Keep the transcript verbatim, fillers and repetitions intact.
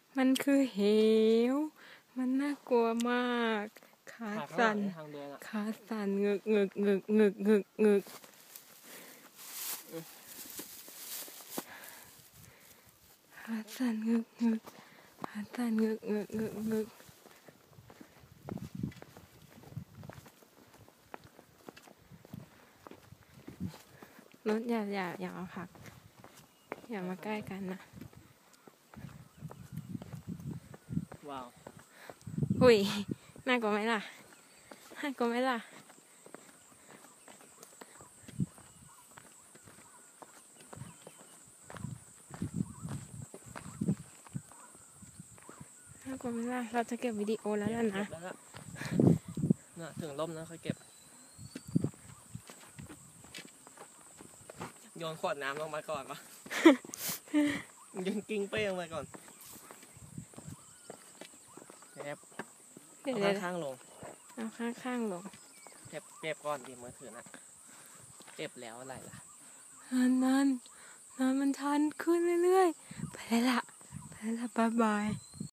มันคือเหวมันน่ากลัวมากขาสั่นขาสั่นงึกงึกงึกงึกงึกงึกขาสั่นงึกงึกขาสั่นงึกงึกงึกงึกรถอย่าอย่าอย่าเอาผักอย่ามาใกล้กันนะว้าวหุยน่ากลัวไหมล่ะน่ากลัวไหมล่ะน่ากลัวไหมล่ะเราจะเก็บวิดีโอแล้วนะน่ะถึงร่มนะค่อยเก็บโยนขวดน้ำลงมาก่อนปะยังกิ้งเป้ลงมาก่อนแอบเอาข้างๆลงเอาข้างๆลงเก็บเก็บก่อนดิมือถือนะเก็บแล้วอะไรล่ะนั่นนั่นนั่นมันชันขึ้นเรื่อยๆไปแล้วล่ะไปแล้วล่ะบ๊ายบาย